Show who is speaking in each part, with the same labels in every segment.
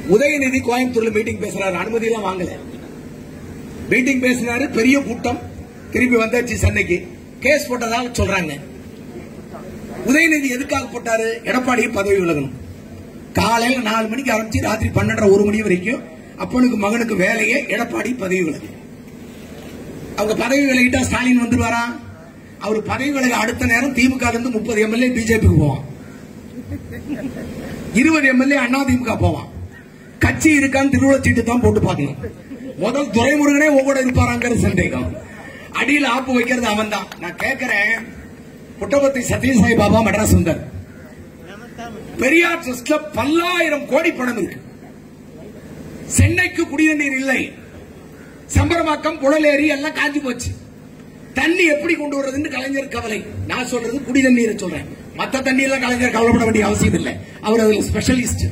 Speaker 1: உதயநிதி கோயம்புத்தூர்ல மீட்டிங் பேசுறாரு, அனுமதி எல்லாம் வாங்கல. மீட்டிங் பேசினாரு, பெரிய கூட்டம், திரும்பி வந்தாச்சு சென்னைக்கு. கேஸ் போட்டதாக சொல்றாங்க. உதயநிதி எதுக்காக போட்டாரு? எடப்பாடி பதவி விலகணும். காலையில 4 மணிக்கு ஆரம்பிச்சு ராத்திரி 12:30 1 மணி வரைக்கும் அப்பனுக்கு மகனுக்கு வேலையே எடப்பாடி பதவி விலகு. அவங்க பதவி விலகிட்டா ஸ்டாலின் வந்துருவாரா? அவர் பதவி விலக அடுத்த நேரம் திமுக இருந்து 30 எம்எல்ஏ பிஜேபிக்கு போவான், 20 எம்எல்ஏ அதிமுக போவான். கட்சி இருக்கான்னு திருவிழச்சீட்டு தான் போட்டு பார்க்கணும். முதல் துரைமுருகனே ஒவ்வொரு இருப்பாராங்கிற சந்தேகம். அடியில் ஆப்பு வைக்கிறது அவன் தான். நான் கேட்கிறேன், புட்டபர்த்தி சத்யசாய் பாபா மெட்ராஸ் வந்தார். பெரியார் ட்ரஸ்ட்ல பல்லாயிரம் கோடி பணம் இருக்கு. சென்னைக்கு குடிநீர் இல்லை. சம்பரமாக்கம், புழலேரி எல்லாம் காஞ்சி போச்சு. தண்ணி எப்படி கொண்டு வர்றதுன்னு கலைஞர் கவலை. நான் சொல்றது குடிநீரை சொல்றேன். மத்த தண்ணி எல்லாம் கலைஞர் கவலைப்பட வேண்டிய அவசியம் இல்லை, அவர் அதுல ஸ்பெஷலிஸ்ட்.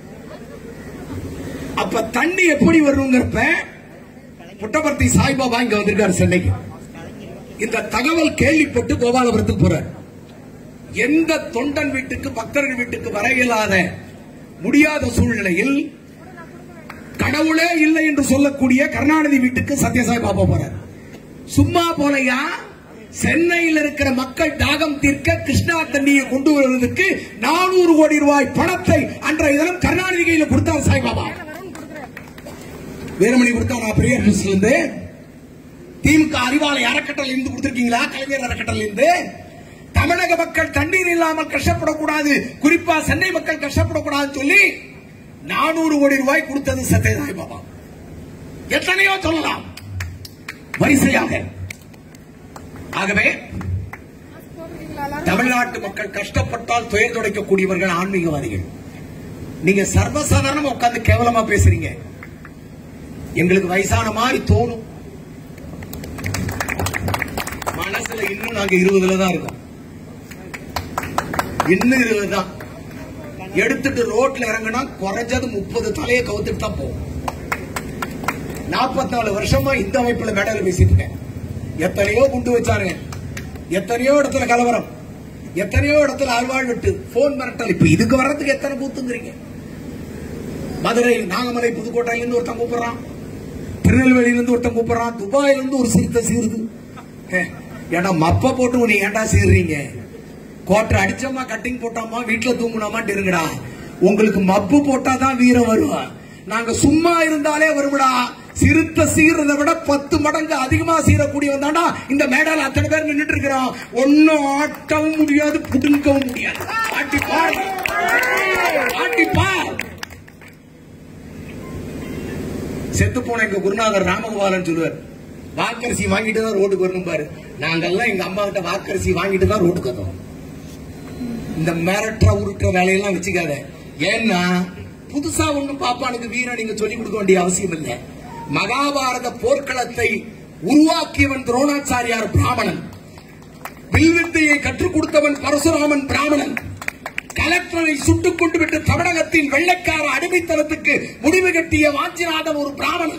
Speaker 1: அப்ப தண்ணி எப்படி வருங்கிறப்ப புட்டபர்த்தி சாய்பாபா இங்க வந்திருக்காரு சென்னைக்கு. இந்த தகவல் கேள்விப்பட்டு கோபாலபுரத்துக்கு போறார். எந்த தொண்டன் வீட்டுக்கு பக்தர்கள் வீட்டுக்கு வர இயலாத முடியாத சூழ்நிலையில் கடவுளே இல்லை என்று சொல்லக்கூடிய கருணாநிதி வீட்டுக்கு சத்யசாய் பாபா போறார். சும்மா போலையா, சென்னையில் இருக்கிற மக்கள் தாகம் தீர்க்க கிருஷ்ணா தண்ணியை கொண்டு வருவதற்கு 400 கோடி ரூபாய் பணத்தை அன்றைய தினம் கருணாநிதி கையில் கொடுத்தார் சாய்பாபா. வேலுமணி கொடுத்தாரா? பெரியார் ட்ரஸ்ட்ல இருந்து. திமுக அறிவாலை அறக்கட்டளை இருந்து கொடுத்திருக்கீங்களா? கலைஞர் அறக்கட்டளை இருந்து. தமிழக மக்கள் தண்ணீர் இல்லாமல் கஷ்டப்படக்கூடாது, குறிப்பா சென்னை மக்கள் கஷ்டப்படக்கூடாதுன்னு சொல்லி 400 கோடி ரூபாய் கொடுத்தது சத்யசாய் பாபா. எத்தனையோ சொல்லலாம் வரிசையாக. ஆகவே தமிழ்நாட்டு மக்கள் கஷ்டப்பட்டால் துயர் துடைக்கக்கூடியவர்கள் ஆன்மீகவாதிகள். நீங்க சர்வசாதாரணமா உட்கார்ந்து கேவலமா பேசுறீங்க. எங்களுக்கு வயசான மாதிரி தோணும். மனசுல இன்னும் நாங்க 20ல தான் இருக்கோம். இன்னும் 20 தான். எடுத்துட்டு ரோட்ல இறங்கினா குறைஞ்சது 30 தலையை கவுத்துட்டு தான் போகும். 44 வருஷமா இந்த அமைப்புல மேடையில பேசிட்டு இருக்கேன். எத்தனையோ குண்டு வச்சாருங்க, எத்தனையோ இடத்துல கலவரம், எத்தனையோ இடத்துல அல்வாழ் விட்டு போன் மிரட்டல். இப்ப இதுக்கு வர்றதுக்கு எத்தனை பூத்துங்கிறீங்க? மதுரை, நாகமலை, புதுக்கோட்டையில இருந்து ஒருத்தன் கூப்பிடுறான், திருநெல்வேலியில இருந்து ஒருத்தன் கூப்பிடுறான், துபாயில இருந்து ஒரு சிறுத்தை சீருது. ஏன்னா மப்ப போட்டு நீ ஏன்டா சீர்றீங்க? கோட்டை அடிச்சோமா, கட்டிங் போட்டோமா, வீட்டுல தூங்குனோமா இருங்கடா. உங்களுக்கு மப்பு போட்டாதான் வீரம் வருவா. நாங்க சும்மா இருந்தாலே வருவடா. சிறுத்தை சீரதை விட 10 மடங்கு அதிகமா சீரக்கூடியவன் தாண்டா இந்த மேடையில அத்தனை பேர் நின்றுட்டு இருக்கிறோம். ஒன்னும் ஆட்டவும் முடியாது, புடுங்கவும் முடியாது. ஆட்டிப்பார், ஆட்டிப்பார். செத்து போன எங்க குருநாதர் ராமகோபாலன் சொல்லுவார், வாக்கரிசி வாங்கிட்டு தான் ரோட்டுக்கு வரணும் பாரு. நாங்கெல்லாம் எங்க அம்மா கிட்ட வாக்கரிசி வாங்கிட்டு தான் ரோட்டுக்கு வந்தோம். இந்த மிரட்டுற உருட்டுற வேலையெல்லாம் வச்சுக்காத. ஏன்னா புதுசா ஒண்ணும் பாப்பானுக்கு வீரன் நீங்க சொல்லிக் கொடுக்க வேண்டிய அவசியம் இல்லை. மகாபாரத போர்க்களத்தை உருவாக்கியவன் துரோணாச்சாரியார் பிராமணன், வில்வித்தையை கற்றுக் கொடுத்தவன் பரசுராமன் பிராமணன், கலெக்டரை சுட்டுக் கொண்டு விட்டு தமிழகத்தின் வெள்ளைக்கார அடிமைத்தனத்துக்கு முடிவு கட்டிய வாஞ்சிநாதன் ஒரு பிராமணன்,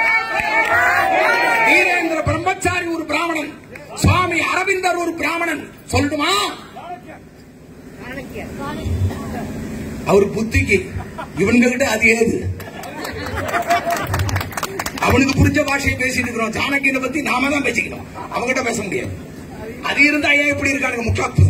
Speaker 1: வீரேந்திர பிரம்மச்சாரி ஒரு பிராமணன், சுவாமி அரவிந்தர் ஒரு பிராமணன். சொல்லணுமா? அவர் புத்திக்கு இவன்கிட்ட அது ஏது? அவனுக்கு புரிஞ்ச பாஷையை பேசிட்டு இருக்கிறோம். சாணக்கியனை பத்தி நாம தான் பேசிக்கணும், அவங்ககிட்ட பேச முடியாது. அது இருந்தா ஏன் இப்படி இருக்கானுங்க முட்டாப்பு?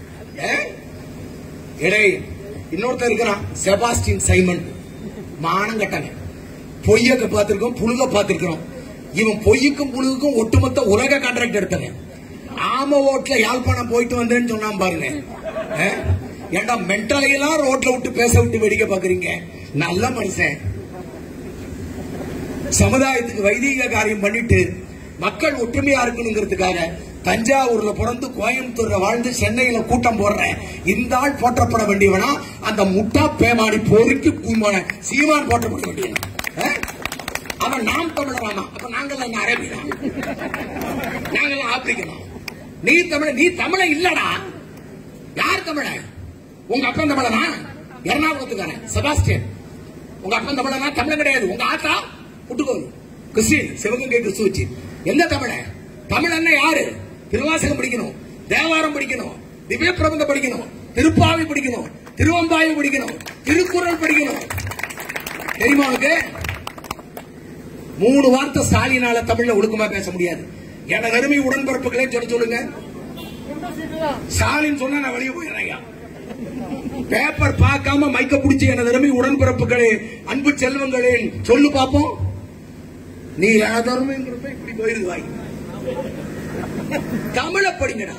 Speaker 1: இன்னொருத்தர் இருக்கிறான் செபாஸ்டின் சைமன், மானம் கட்டாங்க. பொய்யக்க பார்த்திருக்கோம், புழுக பார்த்திருக்கிறோம். இவன் பொய்யுக்கும் புழுகுக்கும் ஒட்டுமொத்த உலக கான்ட்ராக்ட் எடுத்தவன். ஆம ஓட்டுல யாழ்ப்பாணம் போயிட்டு வந்தேன்னு சொன்னான் பாருங்க. ஏண்டா மென்டலையெல்லாம் ரோட்ல விட்டு பேச விட்டு வேடிக்கை பாக்குறீங்க? நல்ல மனுஷன். சமுதாயத்துக்கு வைதீக காரியம் பண்ணிட்டு மக்கள் ஒற்றுமையா இருக்கணுங்கிறதுக்காக தஞ்சாவூர்ல பிறந்து கோயம்புத்தூர்ல வாழ்ந்து சென்னையில கூட்டம் போடுறேன் இந்த ஆள் போற்றப்பட வேண்டியவனா? அந்த முட்டா பேமாடி போருக்கு சீமான் போற்றப்பட வேண்டியவன். அவன் நாம் தமிழராமா? அப்ப நாங்கள் என்ன அரேபியா? நாங்கெல்லாம் ஆப்பிரிக்கனா? நீ தமிழ? நீ தமிழ இல்லடா. யார் தமிழ? உங்க அப்பன் தமிழனா? எர்ணாகுளத்துக்காரன் செபாஸ்டியன். உங்க அப்பன் தமிழனா? தமிழன் கிடையாது. உங்க ஆத்தா புட்டுக்கோள் கிறிஸ்டின், சிவகங்கை கிறிஸ்துவச்சி. எந்த தமிழ? தமிழன்னா யாரு? திருவாசகம் படிக்கணும், தேவாரம் படிக்கணும், திவ்ய பிரபந்தம் படிக்கணும், திருப்பாவை படிக்கணும், திருவம்பாவை படிக்கணும், திருக்குறள் படிக்கணும். தெரியுமா உனக்கு? 3 வார்த்தை ஸ்டாலினால தமிழ்ல ஒழுக்கமா பேச முடியாது. எனது அருமை உடன்பிறப்புகளே சொல்லுங்க. ஸ்டாலின் சொன்னா நான் வெளியே போயிடுறேன். பேப்பர் பார்க்காம மைக்க பிடிச்சி எனது அருமை உடன்பிறப்புகளே, அன்பு செல்வங்களே சொல்லு பாப்போம். நீ எனது அருமைங்கிறப்ப இப்படி போயிருவாய். தமிழ படிங்கடா.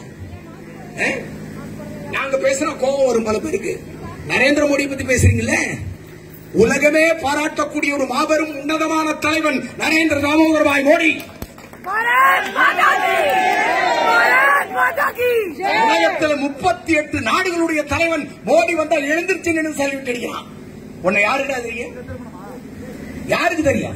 Speaker 1: நாங்க பேசுற கோபம் வரும் பல பேருக்கு. நரேந்திர மோடி பத்தி பேசுறீங்கல்ல, உலகமே பாராட்டக்கூடிய ஒரு மாபெரும் உன்னதமான தலைவன் நரேந்திர தாமோதர் பாய் மோடி. உலகத்தில் 38 நாடுகளுடைய தலைவன் மோடி வந்தால் எழுந்திருச்சு நின்று சல்யூட் அடிக்கிறான். உன்னை யாருடா தெரியும்? யாருக்கு தெரியும்?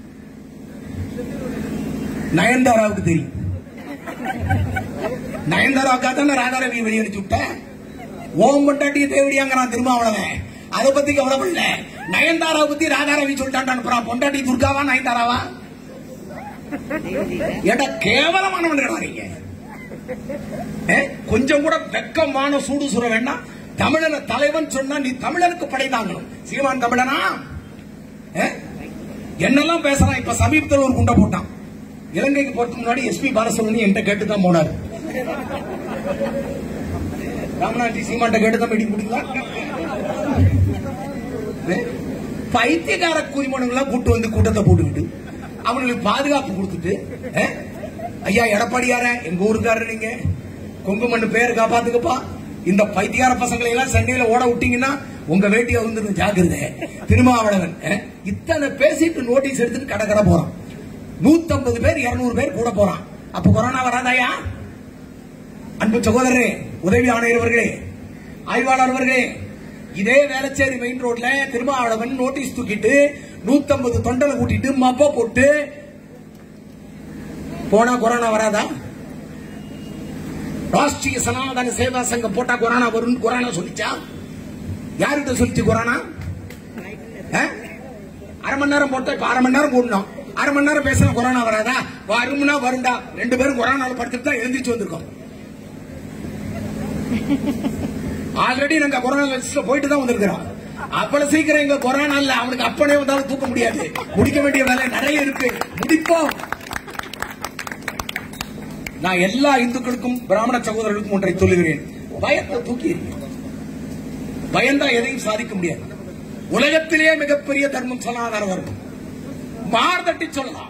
Speaker 1: நயன்தாராவுக்கு தெரியும். நயன்தாராவுக்காக தான் ராதாரவி வெளியே அடிச்சு விட்ட. ஓம் பொண்டாட்டியை தேவடியாங்கிறான் திருமாவளவன். அதை பத்தி கவலைப்படல. நயன்தாராவை பத்தி ராதாரவி சொல்லிட்டான். பொண்டாட்டி துர்காவா நயன்தாராவா? ஏடா கேவலமானவன் கிடையாதுங்க. கொஞ்சம் கூட வெக்கமான சூடு சுர வேண்டாம். தமிழன தலைவன் சொன்னா நீ தமிழனுக்கு படைதாங்கணும். சீமான் தமிழனா? என்னெல்லாம் பேசலாம். இப்ப சமீபத்தில் ஒரு குண்டை போட்டான். இலங்கைக்கு போறதுக்கு முன்னாடி எஸ்பி பாலசுப்ரமணியன் என்கிட்ட கேட்டுதான் போனார். ராமநாட்டி சீமான்ட்ட கேட்டுதான் மீட்டிங் முடிக்கலாம். பைத்தியக்கார குறிமணங்கள்லாம் கூட்டு வந்து கூட்டத்தை போட்டுக்கிட்டு அவங்களுக்கு பாதுகாப்பு கொடுத்துட்டு, ஐயா எடப்பாடியார எங்க ஊருக்காரர், நீங்க கொங்கு மண்ணு பேர் காப்பாத்துக்கப்பா, இந்த பைத்தியார பசங்களை எல்லாம் சென்னையில ஓட விட்டீங்கன்னா உங்க வேட்டியை வந்து ஜாக்கிரதை. திருமாவளவன் இத்தனை பேசிட்டு நோட்டீஸ் எடுத்துட்டு கடற்கரை போறான். 150 பேர் 200 பேர் கூட போறான். அப்ப கொரோனா வராதாயா? அன்பு சகோதரரே, உதவி ஆணையர் அவர்களே, ஆய்வாளர் அவர்களே, இதே வேளச்சேரி மெயின் ரோட்ல திருமாவளவன் நோட்டீஸ் தூக்கிட்டு 150 தொண்டலை கூட்டிட்டு மப்ப போட்டு போனா கொரோனா வராதா? ராஷ்டிரிய சனாதன சேவா சங்கம் போட்டா கொரோனா வரும் கொரோனா சொல்லிச்சா? யாருகிட்ட சொல்லிச்சு கொரோனா? அரை மணி நேரம் போட்டா இப்ப 1/2 மணி நேரம் போடணும். 1/2 மணி நேரம் பேசினா கொரோனா வராதா? வரும்னா வருண்டா. 2 பேரும் கொரோனால படுத்துட்டு தான் எழுந்திரிச்சு வந்திருக்கோம். ஆல்ரெடி நாங்க கொரோனா லிஸ்ட்ல போயிட்டு தான் வந்திருக்கிறோம். அவ்வளவு சீக்கிரம் எங்க கொரோனா இல்ல. அவனுக்கு அப்பனே வந்தாலும் தூக்க முடியாது. முடிக்க வேண்டிய வேலை நிறைய இருக்கு. முடிப்போம். நான் எல்லா இந்துக்களுக்கும் பிராமண சகோதரர்களுக்கும் ஒன்றை சொல்லுகிறேன். பயத்தை தூக்கி பயந்தா எதையும் சாதிக்க முடியாது. உலகத்திலேயே மிகப்பெரிய தர்மம் சனாதன தர்மம். மார்தட்டி சொல்லலாம்.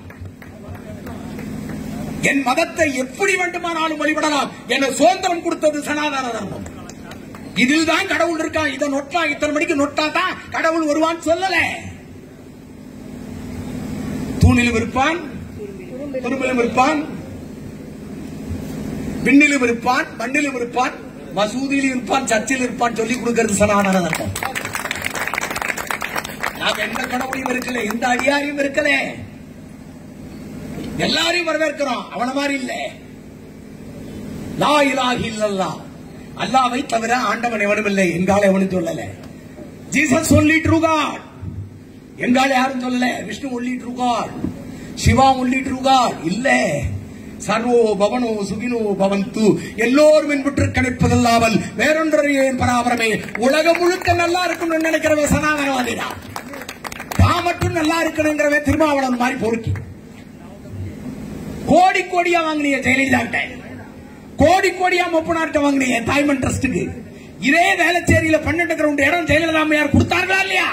Speaker 1: என் மதத்தை எப்படி வேண்டுமானாலும் வழிபடலாம் என சுதந்திரம் கொடுத்தது சனாதன தர்மம். இதில் தான் கடவுள் இருக்கான். இதை நொட்டா, இத்தனை மணிக்கு நொட்டா தான் கடவுள் வருவான் சொல்லல. தூணிலும் இருப்பான், துரும்பிலும் இருப்பான், விண்ணிலும் இருப்பான், மண்ணிலும் இருப்பான், மசூதியிலும் இருப்பான், சர்ச்சில் இருப்பான் சொல்லி கொடுக்கிறது சனாதன தர்மம். நாம எந்த கடவுளையும் இருக்கல, எந்த அதிகாரியும் இருக்கல. எல்லாரையும் வரவேற்கிறோம். அவன மாதிரி இல்ல. லா இலாஹ இல்லல்லாஹ், அல்லாஹ்வை தவிர ஆண்டவன் எவனும் இல்லை. எங்கால எவனும் சொல்லல. Jesus only true God. எங்கால யாரும் சொல்லல. Vishnu only true God, Shiva only true God இல்ல. சர்வோ பவனோ சுகினோ பவந்து, எல்லோரும் என்பற்று கணிப்பதல்லாமல் வேறொன்றையே பராபரமே. உலகம் முழுக்க நல்லா இருக்கணும்னு நினைக்கிறவன் சனாதனவாதிதான். தான் மட்டும் நல்லா இருக்கணுங்கிறவன் திருமாவளவன் மாதிரி பொறுக்கி. கோடி கோடியா வாங்கினிய ஜெயலலிதா, கோடி கோடியா மொப்பனார்ட்ட வாங்கினிய தாய்மன் ட்ரஸ்டுக்கு. இதே வேளச்சேரியில 12 கிரவுண்ட் இடம் ஜெயலலிதா அம்மையார் கொடுத்தார்களா இல்லையா?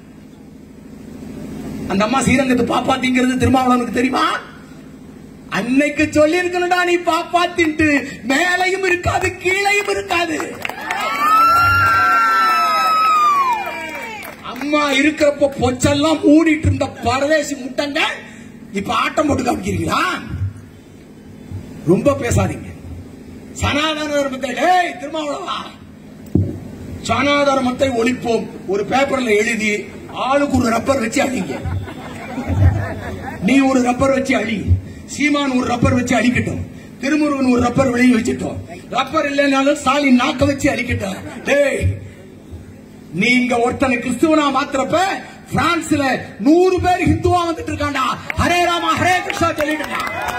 Speaker 1: அந்த அம்மா ஸ்ரீரங்கத்து பாப்பாத்திங்கிறது திருமாவளவனுக்கு தெரியுமா? அன்னைக்கு சொல்லி இருக்கணும்டா, நீ பாப்பாத்தின்ட்டு மேலையும் இருக்காது கீழையும் இருக்காது. அம்மா இருக்கிறப்ப பொச்செல்லாம் மூடிட்டு இருந்த பரதேசி முட்டங்க இப்ப ஆட்டம் போட்டு காமிக்கிறீங்களா? ரொம்ப பேசாதீங்க. சனாதன தர்மத்தை திருமாவளவா, சனாதன தர்மத்தை ஒழிப்போம் ஒரு பேப்பர்ல எழுதி ஆளுக்கு ஒரு ரப்பர் வச்சு அழிங்க. நீ ஒரு ரப்பர் வச்சு அழி, சீமான் ஒரு ரப்பர் வச்சு அழிக்கட்டும், திருமுருகன் ஒரு ரப்பர் வெளியே வச்சுட்டோம். ரப்பர் இல்லைனாலும் ஸ்டாலின் நாக்க வச்சு அழிக்கட்டும். டேய், நீங்க ஒருத்தனை கிறிஸ்துவனா மாத்திரப்ப பிரான்ஸ்ல 100 பேர் ஹிந்துவா வந்துட்டு இருக்காண்டா. ஹரே ராமா ஹரே கிருஷ்ணா சொல்லிட்டு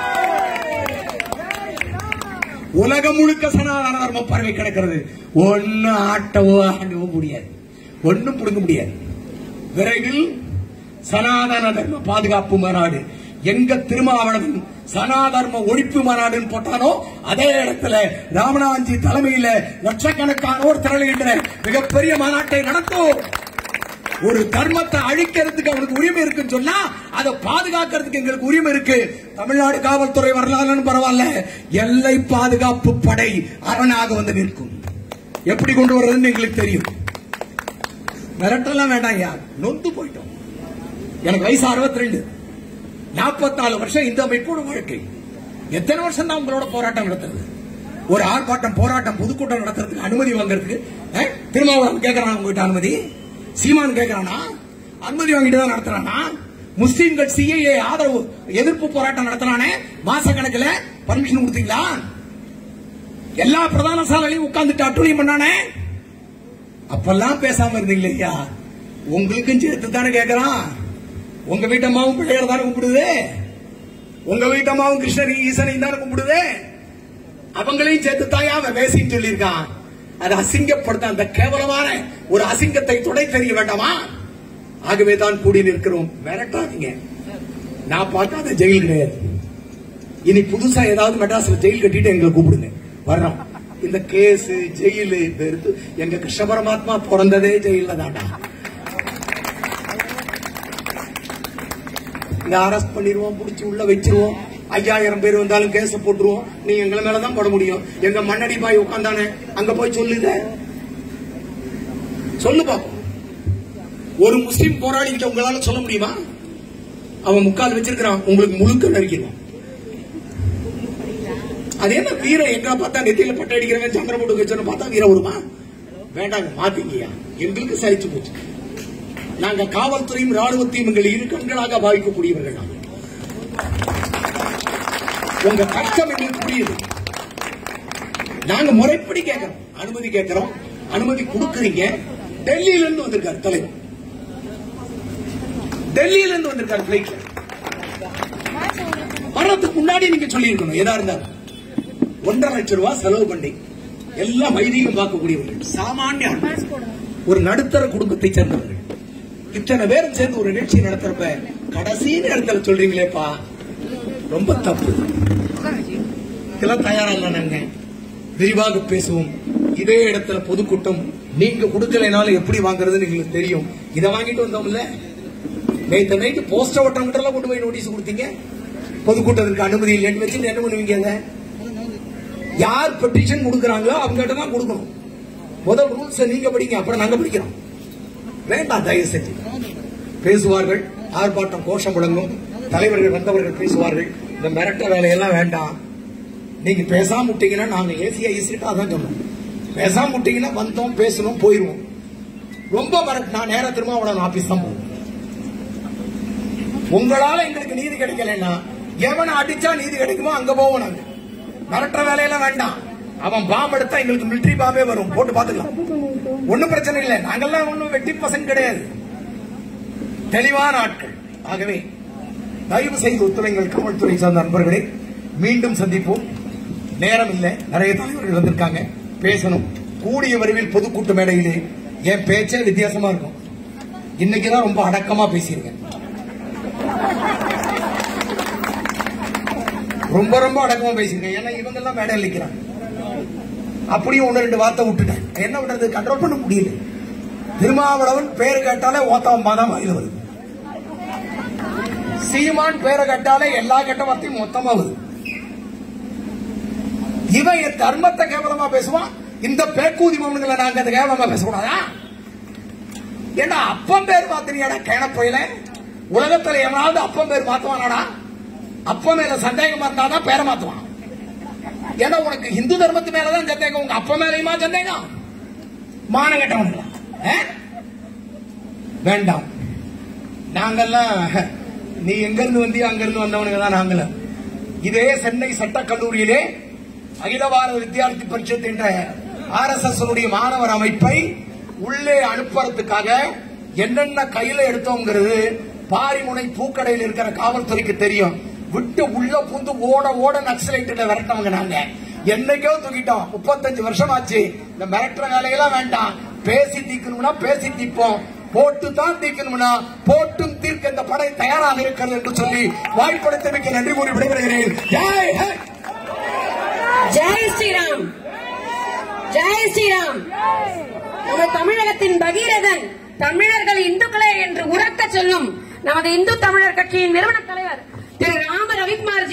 Speaker 1: உலகம் முழுக்க சனாதன தர்மம் பரவி கிடக்கிறது. ஒன்னு ஆட்டவோ ஆண்டவோ முடியாது, ஒன்னும் புடுங்க முடியாது. விரைவில் சனாதன தர்ம பாதுகாப்பு மாநாடு. எங்க திருமாவளவன் சனாதர்ம ஒழிப்பு மாநாடுன்னு போட்டானோ அதே இடத்துல ராமநாஞ்சி தலைமையில லட்சக்கணக்கானோர் திரளுகின்ற மிகப்பெரிய மாநாட்டை நடத்தும். ஒரு தர்மத்தை அழிக்கிறதுக்கு அவனுக்கு உரிமை இருக்குன்னு சொன்னா அதை பாதுகாக்கிறதுக்கு எங்களுக்கு உரிமை இருக்கு. தமிழ்நாடு காவல்துறை வரலாறுன்னு பரவாயில்ல, எல்லை பாதுகாப்பு படை அரணாக வந்து நிற்கும். எப்படி கொண்டு வர்றதுன்னு எங்களுக்கு தெரியும். மிரட்டெல்லாம் வேண்டாம் யார், நொந்து போயிட்டோம். எனக்கு வயசு 62, 44 வருஷம் இந்த அமைப்போட வாழ்க்கை. எத்தனை வருஷம் தான் உங்களோட போராட்டம் நடத்துறது? ஒரு ஆர்ப்பாட்டம் போராட்டம் பொதுக்கூட்டம் நடத்துறதுக்கு அனுமதி வாங்குறதுக்கு திருமாவளவன் கேட்கறான் உங்ககிட்ட அனுமதி, சீமான் கேட்கறானா அனுமதி வாங்கிட்டு தான் நடத்துறானா? முஸ்லீம்கள் சிஏஏ ஆதரவு எதிர்ப்பு போராட்டம் நடத்தினானே மாச கணக்கில் பர்மிஷன் கொடுத்தீங்களா? எல்லா பிரதான சாலையும் உட்கார்ந்துட்டு அட்டூழியம் பண்ணானே, அப்பெல்லாம் பேசாம இருந்தீங்க இல்லையா? உங்களுக்கும் சேர்த்து தானே கேட்கறான். உங்க வீட்டம்மாவும் பிள்ளையார் தானே கும்பிடுது, உங்க வீட்டம்மாவும் கிருஷ்ணரி ஈசனையும் தானே கும்பிடுது. அவங்களையும் சேர்த்து தாயா அவன் வேசின்னு சொல்லியிருக்கான். அதை அசிங்கப்படுத்த அந்த கேவலமான ஒரு அசிங்கத்தை துடை தெரிய வேண்டாமா? ஆகவே தான் கூடி நிற்கிறோம். மிரட்டாதீங்க. நான் பார்க்காத ஜெயில் கிடையாது. இனி புதுசா ஏதாவது மெட்ராஸ்ல ஜெயில் கட்டிட்டு எங்களை கூப்பிடுங்க, வர்றோம். இந்த கேஸ் ஜெயிலு பெருத்து எங்க கிருஷ்ண பரமாத்மா பிறந்ததே ஜெயில தாண்டா. இங்க அரெஸ்ட் பண்ணிடுவோம், புடிச்சு உள்ள வச்சிருவோம். 5000 பேர் வந்தாலும் கேஸ் போட்டுருவோம். நீ எங்களை மேலதான் போட முடியும். எங்க மண்ணடி பாய் உட்காந்தானே அங்க போய் சொல்லுத, சொல்லு பாப்போம். ஒரு முஸ்லீம் போராளி கிட்ட உங்களால சொல்ல முடியுமா? அவன் முக்கால் வச்சிருக்கிறான், உங்களுக்கு முழுக்க நடிக்கணும். அது என்ன வீரம்? எங்களை பார்த்தா நெத்தியில பட்டை அடிக்கிறவன் சந்திர போட்டு வச்சு பார்த்தா வீரம் வருமா? வேண்டாங்க, மாத்தீங்கயா. எங்களுக்கு சகிச்சு போச்சு. நாங்க காவல்துறையும் ராணுவத்தையும் எங்கள் இரு கண்களாக பாதிக்கக்கூடியவர்கள். நாங்கள் உங்க கஷ்டம் எங்களுக்கு புரியுது. நாங்க முறைப்படி கேட்கிறோம், அனுமதி கேட்கிறோம், அனுமதி கொடுக்குறீங்க. டெல்லியில இருந்து வந்திருக்காரு தலைவர், டெல்லியில இருந்து வந்திருக்காரு பிளைட்ல. வர்றதுக்கு முன்னாடி நீங்க சொல்லி இருக்கணும். எதா இருந்தாலும் 1.5 லட்சம் ரூபாய் செலவு பண்ணி எல்லாம் வைதிகம் பார்க்கக்கூடியவர்கள், சாமானிய ஒரு நடுத்தர குடும்பத்தை சேர்ந்தவர்கள். இத்தனை பேரும் சேர்ந்து ஒரு நிகழ்ச்சி நடத்துறப்ப கடைசி நேரத்தில் சொல்றீங்களேப்பா, ரொம்ப தப்பு. இதெல்லாம் தயாரா இல்ல. நாங்க விரிவாக பேசுவோம். இதே இடத்துல பொதுக்கூட்டம் நீங்க கொடுக்கலைனாலும் எப்படி வாங்குறதுன்னு எங்களுக்கு தெரியும். இதை வாங்கிட்டு வந்தோம்ல, நேற்று நைட்டு போஸ்டர் ஓட்டமெல்லாம் கொண்டு போய் நோட்டீஸ் கொடுத்தீங்க. பொதுக்கூட்டத்திற்கு அனுமதி இல்லைன்னு வச்சு என்ன பண்ணுவீங்க? யார் பெட்டிஷன் கொடுக்கறாங்களோ அவங்க கிட்ட தான் கொடுக்கணும். முதல் ரூல்ஸ் நீங்க படிங்க, அப்புறம் நாங்க படிக்கிறோம். வேண்டாம், தயவு செஞ்சு. பேசுவார்கள், ஆர்ப்பாட்டம் கோஷம் முழங்கும், தலைவர்கள் வந்தவர்கள் பேசுவார்கள். இந்த மிரட்ட வேலையெல்லாம் வேண்டாம். நீங்க பேசாம விட்டீங்கன்னா நாங்க ஏசியா ஈசிட்டா தான் சொன்னோம். பேசாம விட்டீங்கன்னா வந்தோம், பேசணும், போயிருவோம். ரொம்ப நான் நேர திருமாவளவன் ஆபீஸ் தான் போவோம். உங்களால எங்களுக்கு நீதி கிடைக்கலன்னா எவனை அடிச்சா நீதி கிடைக்குமோ அங்க போவோம். நாங்க மிரட்ட வேலையெல்லாம் வேண்டாம். அவன் பாம்பு எடுத்தா எங்களுக்கு மிலிட்டரி பாம்பே வரும், போட்டு பாத்துக்கலாம். ஒன்னும் பிரச்சனை இல்லை. நாங்கெல்லாம் ஒன்னும் வெட்டி பசங்க கிடையாது, தெளிவான ஆட்கள். ஆகவே தயவு செய்து ஒத்துழைங்கள் காவல்துறை சார்ந்த நண்பர்களே. மீண்டும் சந்திப்போம். நேரம் இல்லை, நிறைய தலைவர்கள் வந்திருக்காங்க, பேசணும். கூடிய விரைவில் பொதுக்கூட்ட மேடையிலே என் பேச்சே வித்தியாசமா இருக்கும். இன்னைக்குதான் ரொம்ப அடக்கமா பேசியிருக்கேன், ரொம்ப ரொம்ப அடக்கமா பேசியிருக்கேன். ஏன்னா இவங்க எல்லாம் மேடையில் நிற்கிறாங்க. அப்படியும் 1-2 வார்த்தை விட்டுட்டேன். என்ன பண்றது, கண்ட்ரோல் பண்ண முடியல. திருமாவளவன் பேரு கேட்டாலே ஓத்தாம்பா தான் வாயில வருது. சீமான் பேரை கேட்டாலே எல்லா கெட்ட வார்த்தையும் மொத்தமா வருது. இவன் என் தர்மத்தை கேவலமா பேசுவான். இந்த பேக்கூதி மௌனங்களை நாங்க அதை கேவலமா பேசக்கூடாதா? ஏன்னா அப்பம் பேர் மாத்திரியாடா கேனப்பையில. உலகத்துல எவனாவது அப்பம் பேர் மாத்துவானாடா? அப்ப மேல சந்தேகமா இருந்தாதான் பேரை மாத்துவான். ஏன்னா உனக்கு இந்து தர்மத்து மேலதான் சந்தேகம், உங்க அப்ப மேலையுமா சந்தேகம்? மான கட்டவனுங்களா? வேண்டாம். நாங்கெல்லாம் நீ எங்க இருந்து வந்தியோ அங்க இருந்து வந்தவனுங்க தான் நாங்கள. இதே சென்னை சட்டக்கல்லூரியிலே அகில பாரத வித்யார்த்தி பரிஷத் என்ற RSS மாணவர் அமைப்பை உள்ளே அனுப்புறதுக்காக என்னென்ன கையில எடுத்தோங்கிறது பாரிமுனை பூக்கடையில் இருக்கிற காவல்துறைக்கு தெரியும். விட்டு உள்ள புந்து ஓட ஓட நக்சலைட்ல விரட்டவங்க நாங்க. என்னைக்கோ தூக்கிட்டோம். 35 வருஷம் ஆச்சு. இந்த மிரட்டுற வேலையெல்லாம் வேண்டாம். பேசி தீக்கணும்னா பேசி தீப்போம், போட்டு தான் தீக்கணும்னா போட்டும் தீர்க்க போராட்டத்திற்கு இந்த படை தயாராக இருக்கிறது என்று சொல்லி வாய்ப்படுத்தமைக்கு நன்றி கூறி விடைபெறுகிறேன். ஜெய் ஹிந்த்.
Speaker 2: ஜெய் ஸ்ரீராம். ஜெய் ஸ்ரீராம். நமது தமிழகத்தின் பகீரதன் தமிழர்கள் இந்துக்களே என்று உரக்க சொல்லும் நமது இந்து தமிழர் கட்சியின் நிறுவன தலைவர் திரு ராம ரவிக்குமார்